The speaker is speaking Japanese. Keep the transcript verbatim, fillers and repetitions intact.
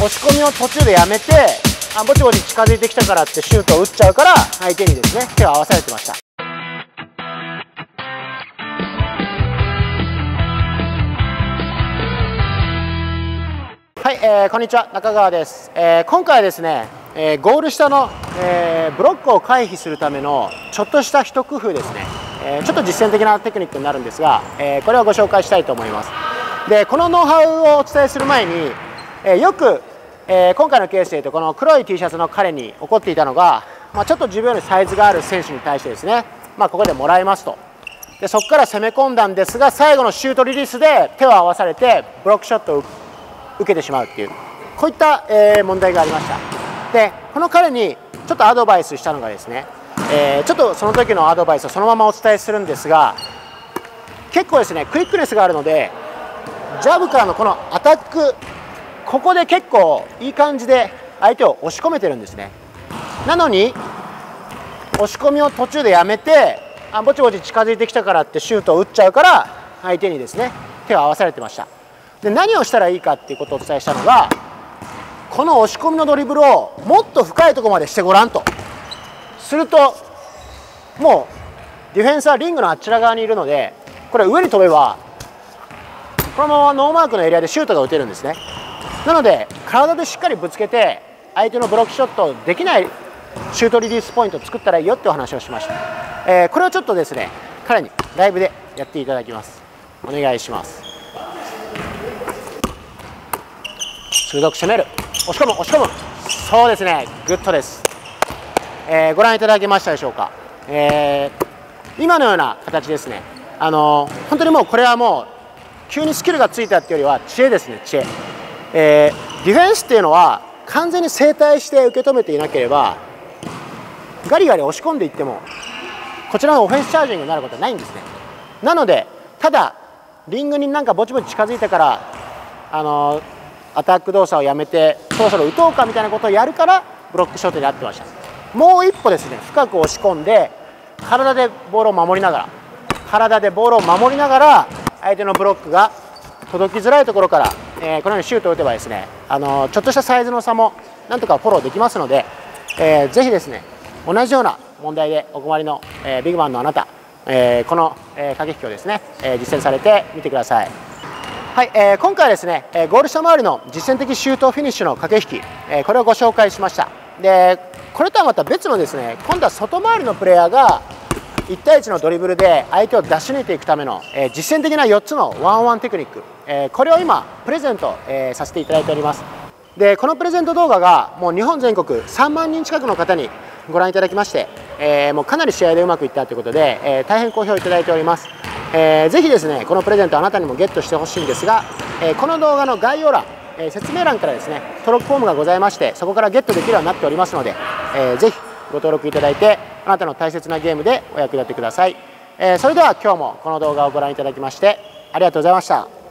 押し込みを途中でやめて、あぼちぼち近づいてきたからってシュートを打っちゃうから相手にですね手を合わされてました。はい、えー、こんにちは、中川です。えー、今回はですね、えー、ゴール下の、えー、ブロックを回避するためのちょっとした一工夫ですね、えー、ちょっと実践的なテクニックになるんですが、えー、これをご紹介したいと思います。でこのノウハウをお伝えする前に、えー、よく、えー、今回のケースでいうとこの黒い T シャツの彼に起こっていたのが、まあ、ちょっと自分よりサイズがある選手に対してですね、まあ、ここでもらいますと。でそこから攻め込んだんですが、最後のシュートリリースで手を合わされてブロックショットを受けてしまうっていう、こういった、えー、問題がありました。でこの彼にちょっとアドバイスしたのがですね、えー、ちょっとその時のアドバイスをそのままお伝えするんですが、結構ですねクイックネスがあるので、ジャブからのこのアタック、ここで結構いい感じで相手を押し込めてるんですね。なのに押し込みを途中でやめて、あぼちぼち近づいてきたからってシュートを打っちゃうから相手にですね手を合わされてました。で何をしたらいいかっていうことをお伝えしたのが、この押し込みのドリブルをもっと深いところまでしてごらんと。するともうディフェンスはリングのあちら側にいるので、これ上に飛べばこのままノーマークのエリアでシュートが打てるんですね。なので体でしっかりぶつけて相手のブロックショットできないシュートリリースポイントを作ったらいいよっていうお話をしました。えー、これをちょっとですね彼にライブでやっていただきます。お願いします。鋭く攻める、押し込む押し込む、そうですね、グッドです。えー、ご覧いただけましたでしょうか。えー、今のような形ですね。あのー、本当にもうこれはもう急にスキルがついたっていうよりは知恵ですね、知恵。えー、ディフェンスっていうのは完全に正対して受け止めていなければガリガリ押し込んでいってもこちらのオフェンスチャージングになることはないんですね。なのでただリングになんかぼちぼち近づいてからあのーアタック動作をやめてそろそろ打とうかみたいなことをやるからブロックショットになってました。もう一歩ですね深く押し込んで体でボールを守りながら体でボールを守りながら相手のブロックが届きづらいところから、えー、このようにシュートを打てばですね、あのー、ちょっとしたサイズの差もなんとかフォローできますので、えー、ぜひですね同じような問題でお困りの、えー、ビッグマンのあなた、えー、この、えー、駆け引きをですね、えー、実践されてみてください。はい、えー、今回はですね、えー、ゴール下周りの実践的シュートフィニッシュの駆け引き、えー、これをご紹介しました。でこれとはまた別のですね、今度は外回りのプレイヤーがいち対いちのドリブルで相手を出し抜いていくための、えー、実践的なよっつのワンオンワンテクニック、えー、これを今プレゼント、えー、させていただいております。でこのプレゼント動画がもう日本全国さんまんにん近くの方にご覧いただきまして、えー、もうかなり試合でうまくいったということで、えー、大変好評いただいております。えー、ぜひですねこのプレゼントあなたにもゲットしてほしいんですが、えー、この動画の概要欄、えー、説明欄からですね登録フォームがございまして、そこからゲットできるようになっておりますので、えー、ぜひご登録いただいてあなたの大切なゲームでお役立てください。えー、それでは今日もこの動画をご覧いただきましてありがとうございました。